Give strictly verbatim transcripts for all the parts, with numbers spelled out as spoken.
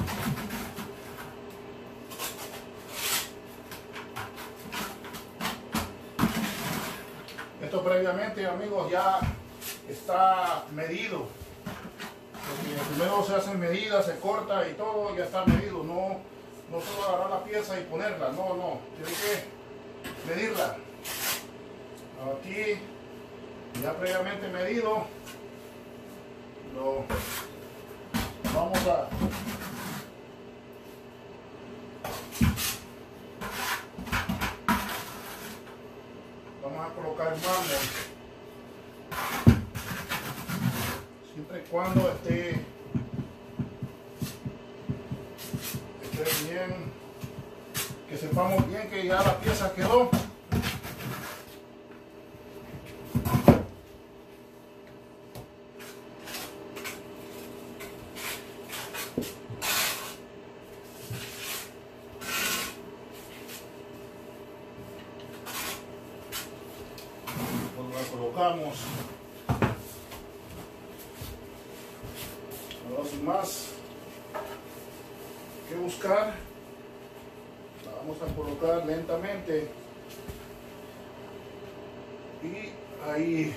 Esto previamente, amigos, ya está medido. Porque primero se hacen medidas, se corta y todo, ya está medido. No, no solo agarrar la pieza y ponerla, no, no. Tiene que medirla. Aquí, ya previamente medido, lo vamos a vamos a colocar el mármol, siempre y cuando esté esté bien, que sepamos bien que ya la pieza quedó. Colocamos, ahora sin más que buscar, la vamos a colocar lentamente y ahí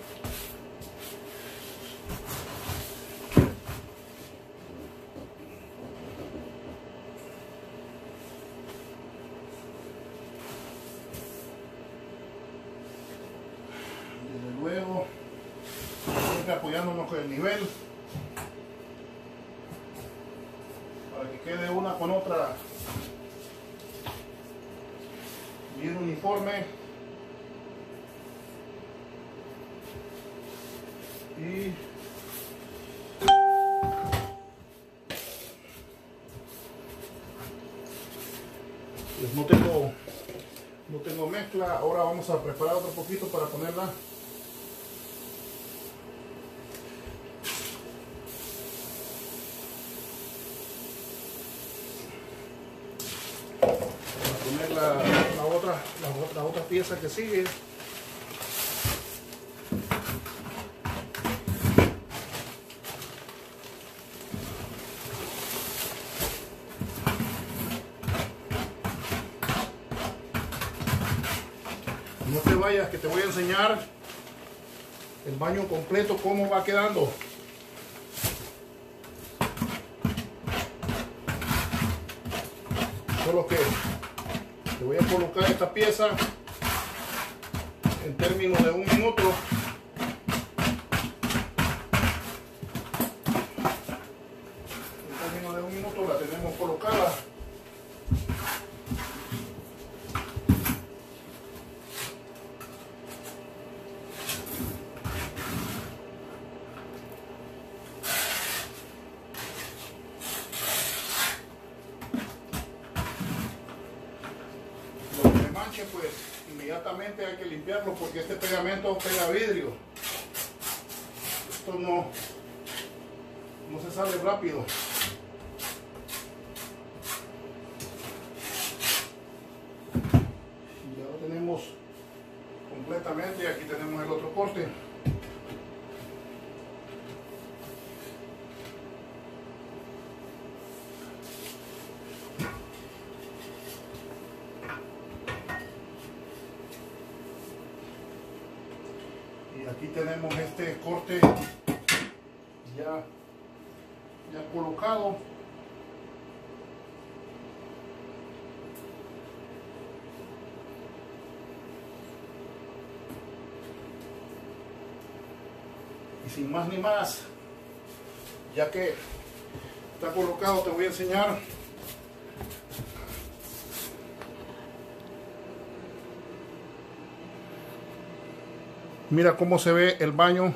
luego, siempre apoyándonos con el nivel para que quede una con otra bien uniforme. Y pues no tengo no tengo mezcla. Ahora vamos a preparar otro poquito para ponerla. Poner la, la, otra, la, la otra pieza que sigue. No te vayas, que te voy a enseñar el baño completo, cómo va quedando. Solo que te voy a colocar esta pieza en términos de un minuto. En términos de un minuto la tenemos colocada. Pues inmediatamente hay que limpiarlo porque este pegamento pega vidrio. Esto no, no se sale rápido. Y ya lo tenemos completamente. Aquí tenemos el otro corte. Y aquí tenemos este corte ya, ya colocado. Y sin más ni más, ya que está colocado, te voy a enseñar mira cómo se ve el baño.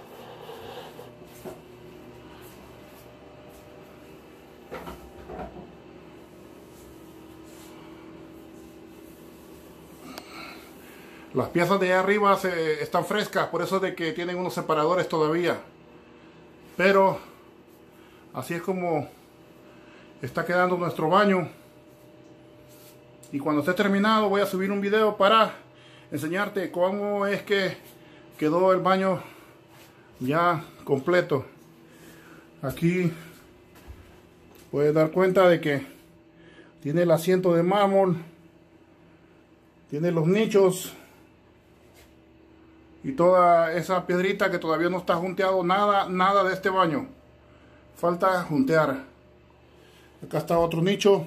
Las piezas de allá arriba se, están frescas, por eso es de que tienen unos separadores todavía. Pero así es como está quedando nuestro baño. Y cuando esté terminado voy a subir un video para enseñarte cómo es que quedó el baño ya completo. Aquí puedes dar cuenta de que tiene el asiento de mármol, tiene los nichos y toda esa piedrita que todavía no está junteado, nada, nada de este baño. Falta juntear. Acá está otro nicho.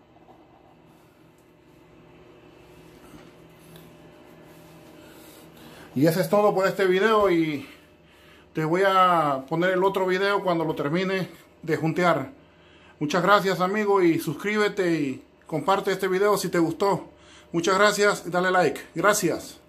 Y eso es todo por este video, y te voy a poner el otro video cuando lo termine de juntear. Muchas gracias, amigo, y suscríbete y comparte este video si te gustó. Muchas gracias y dale like. Gracias.